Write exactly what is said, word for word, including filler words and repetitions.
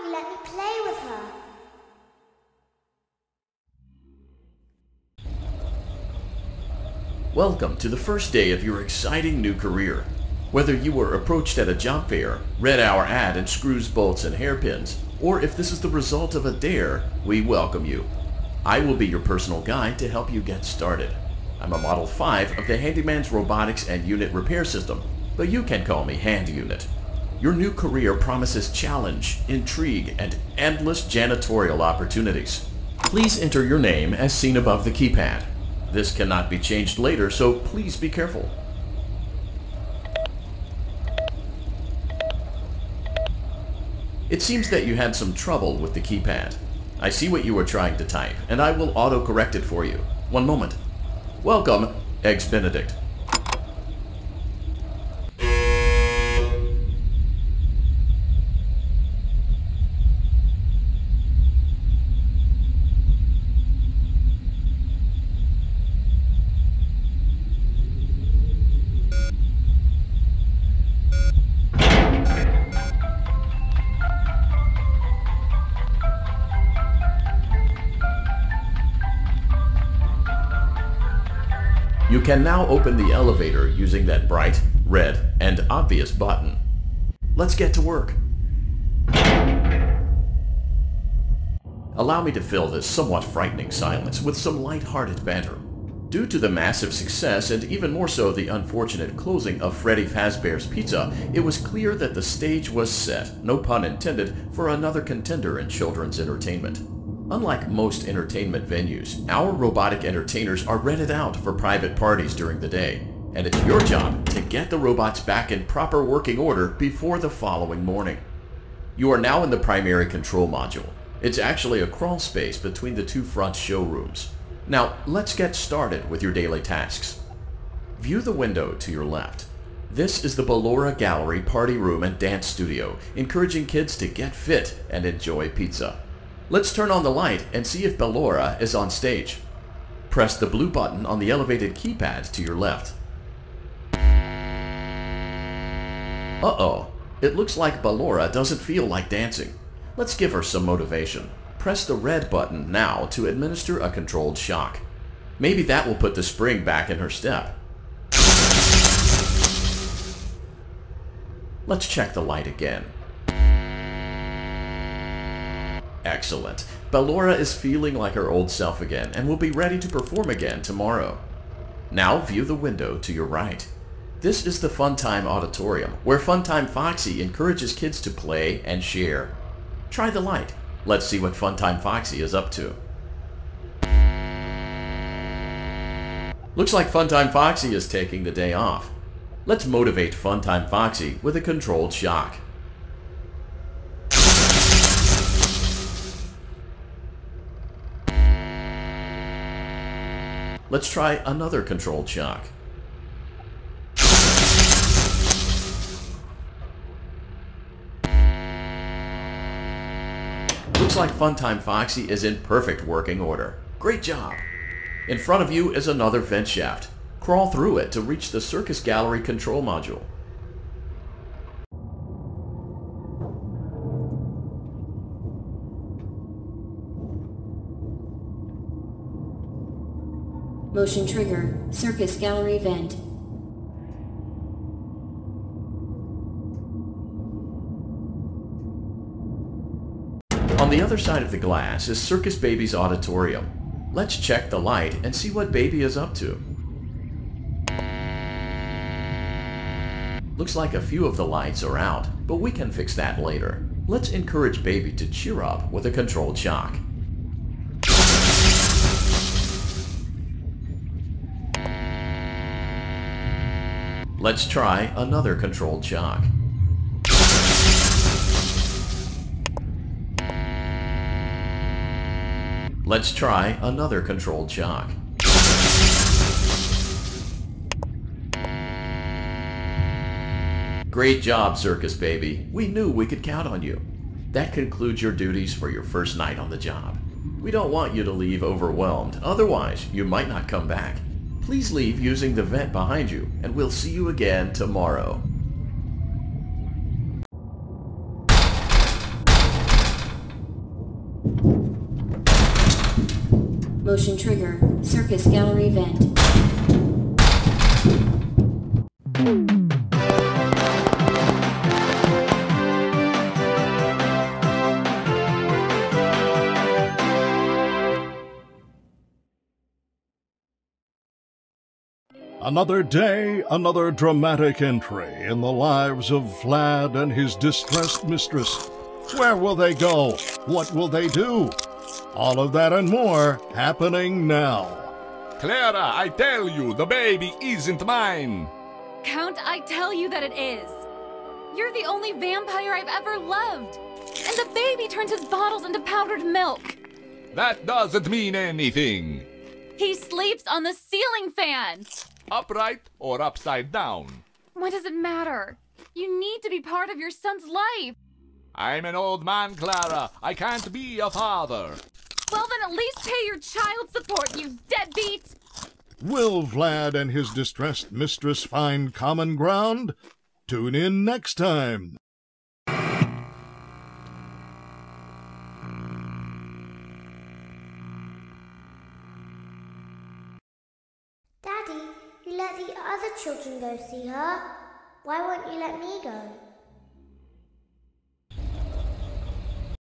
you let me play with her? Welcome to the first day of your exciting new career. Whether you were approached at a job fair, read our ad in screws, bolts, and hairpins, or if this is the result of a dare, we welcome you. I will be your personal guide to help you get started. I'm a Model five of the Handyman's Robotics and Unit Repair System, but you can call me Hand Unit. Your new career promises challenge, intrigue, and endless janitorial opportunities. Please enter your name as seen above the keypad. This cannot be changed later, so please be careful. It seems that you had some trouble with the keypad. I see what you were trying to type, and I will auto-correct it for you. One moment. Welcome, Eggs Benedict. You can now open the elevator using that bright, red, and obvious button. Let's get to work. Allow me to fill this somewhat frightening silence with some light-hearted banter. Due to the massive success, and even more so the unfortunate closing of Freddy Fazbear's Pizza, it was clear that the stage was set, no pun intended, for another contender in children's entertainment. Unlike most entertainment venues, our robotic entertainers are rented out for private parties during the day, and it's your job to get the robots back in proper working order before the following morning. You are now in the primary control module. It's actually a crawl space between the two front showrooms. Now, let's get started with your daily tasks. View the window to your left. This is the Ballora Gallery Party Room and Dance Studio, encouraging kids to get fit and enjoy pizza. Let's turn on the light and see if Ballora is on stage. Press the blue button on the elevated keypad to your left. Uh-oh, it looks like Ballora doesn't feel like dancing. Let's give her some motivation. Press the red button now to administer a controlled shock. Maybe that will put the spring back in her step. Let's check the light again. Excellent. Ballora is feeling like her old self again and will be ready to perform again tomorrow. Now view the window to your right. This is the Funtime Auditorium, where Funtime Foxy encourages kids to play and share. Try the light. Let's see what Funtime Foxy is up to. Looks like Funtime Foxy is taking the day off. Let's motivate Funtime Foxy with a controlled shock. Let's try another controlled shock. Looks like Funtime Foxy is in perfect working order. Great job! In front of you is another vent shaft. Crawl through it to reach the Circus Gallery control module. Motion trigger, Circus Gallery vent. On the other side of the glass is Circus Baby's auditorium. Let's check the light and see what Baby is up to. Looks like a few of the lights are out, but we can fix that later. Let's encourage Baby to cheer up with a controlled shock. Let's try another controlled shock. Let's try another controlled shock. Great job, Circus Baby. We knew we could count on you. That concludes your duties for your first night on the job. We don't want you to leave overwhelmed, otherwise you might not come back. Please leave using the vent behind you, and we'll see you again tomorrow. Motion trigger. Circus gallery vent. Another day, another dramatic entry in the lives of Vlad and his distressed mistress. Where will they go? What will they do? All of that and more happening now. Clara, I tell you, the baby isn't mine. Count, I tell you that it is. You're the only vampire I've ever loved. And the baby turns his bottles into powdered milk. That doesn't mean anything. He sleeps on the ceiling fan. Upright or upside down? What does it matter? You need to be part of your son's life. I'm an old man, Clara. I can't be a father. Well, then at least pay your child support, you deadbeat! Will Vlad and his distressed mistress find common ground? Tune in next time. Daddy, you let the other children go see her. Why won't you let me go?